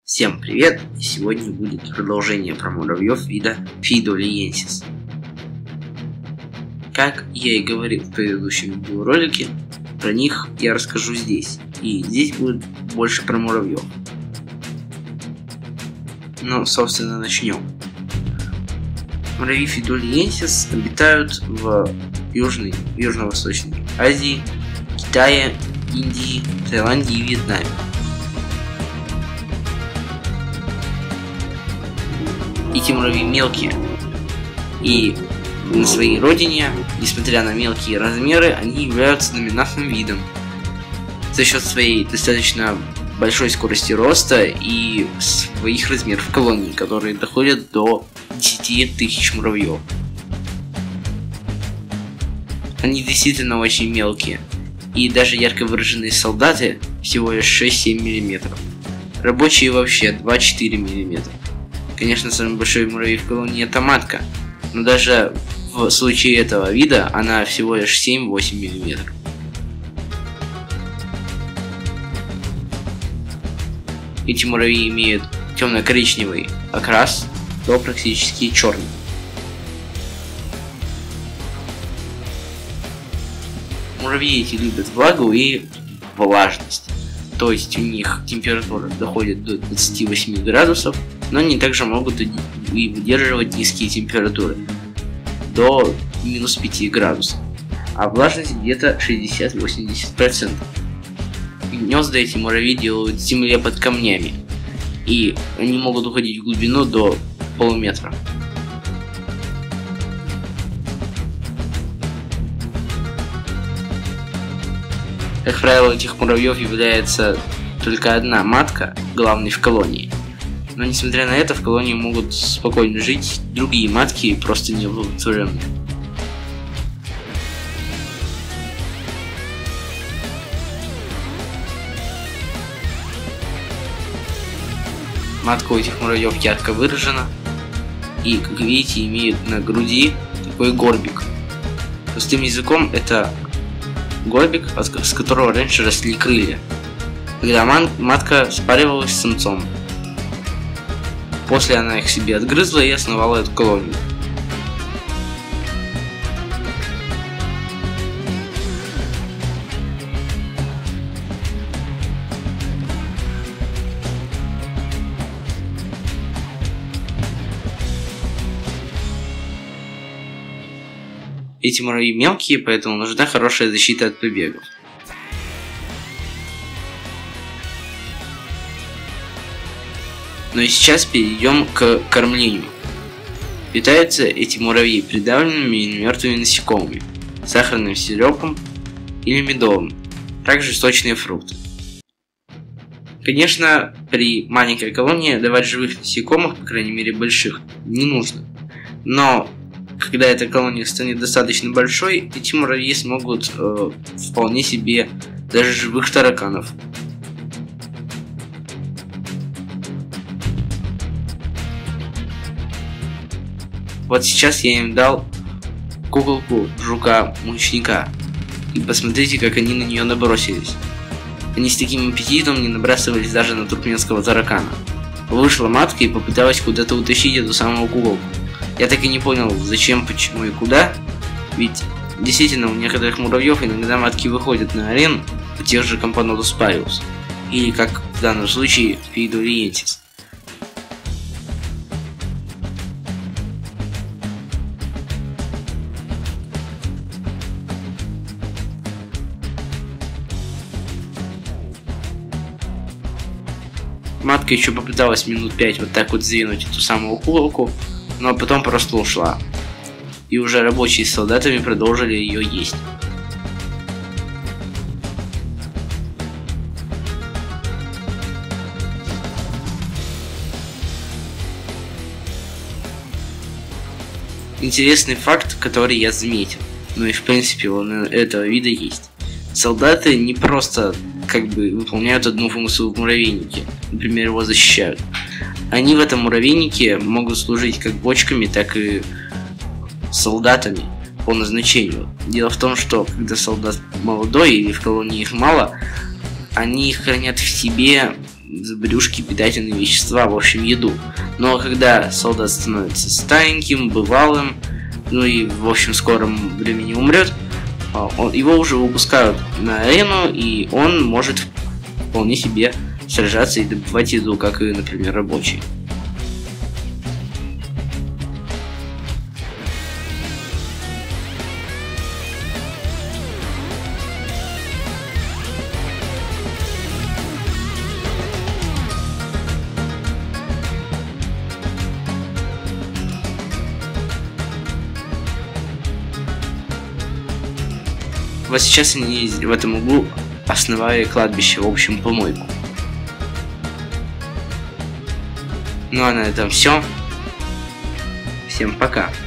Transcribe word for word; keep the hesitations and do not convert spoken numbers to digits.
Всем привет! Сегодня будет продолжение про муравьев вида Фидолиенсис. Как я и говорил в предыдущем видеоролике, про них я расскажу здесь. И здесь будет больше про муравьев. Ну, собственно, начнем. Муравьи Фидолиенсис обитают в Южной, Южно-Восточной Азии, Китае, Индии, Таиланде и Вьетнаме. Эти муравьи мелкие, и на своей родине, несмотря на мелкие размеры, они являются доминантным видом за счет своей достаточно большой скорости роста и своих размеров в колонии, которые доходят до десяти тысяч муравьев. Они действительно очень мелкие, и даже ярко выраженные солдаты всего лишь шесть-семь миллиметров. Рабочие вообще два-четыре миллиметра. Конечно, самый большой муравей в колонии это матка, но даже в случае этого вида она всего лишь семь-восемь миллиметров. Эти муравьи имеют темно-коричневый окрас до практически черный. Муравьи эти любят влагу и влажность, то есть у них температура доходит до двадцати восьми градусов, но они также могут и выдерживать низкие температуры до минус пяти градусов, а влажность где-то шестьдесят-восемьдесят процентов. Гнезда эти муравьи делают в земле под камнями, и они могут уходить в глубину до полуметра. Как правило, этих муравьев является только одна матка, главной в колонии. Но несмотря на это, в колонии могут спокойно жить другие матки, просто неоплодотворенные. Матка у этих муравьев ярко выражена и, как видите, имеет на груди такой горбик. Простым языком это горбик, с которого раньше росли крылья, когда матка спаривалась с самцом. После она их себе отгрызла и основала эту колонию. Эти муравьи мелкие, поэтому нужна хорошая защита от побегов. Ну и сейчас перейдем к кормлению. Питаются эти муравьи придавленными или мертвыми насекомыми, сахарным сиропом или медовым, также сочные фрукты. Конечно, при маленькой колонии давать живых насекомых, по крайней мере больших, не нужно. Но когда эта колония станет достаточно большой, эти муравьи смогут э, вполне себе даже живых тараканов. Вот сейчас я им дал куколку жука-мучника, и посмотрите, как они на нее набросились. Они с таким аппетитом не набрасывались даже на туркменского таракана. Вышла матка и попыталась куда-то утащить эту самую куколку. Я так и не понял, зачем, почему и куда, ведь действительно у некоторых муравьев иногда матки выходят на арену у тех же Campanodus pyrus, или как в данном случае Фидолиенсис. Матка еще попыталась минут пять вот так вот сдвинуть эту самую куколку, но потом просто ушла. И уже рабочие с солдатами продолжили ее есть. Интересный факт, который я заметил, ну и в принципе он у этого вида есть. Солдаты не просто как бы выполняют одну функцию в муравейнике, например, его защищают. Они в этом муравейнике могут служить как бочками, так и солдатами по назначению. Дело в том, что когда солдат молодой или в колонии их мало, они хранят в себе в брюшке питательные вещества, в общем, еду. Но когда солдат становится стареньким, бывалым, ну и, в общем, в скором времени умрет, он, его уже выпускают на арену, и он может вполне себе сражаться и добывать еду, как и, например, рабочий. Вот сейчас они в этом углу основали кладбище, в общем, помойку. Ну а на этом все. Всем пока.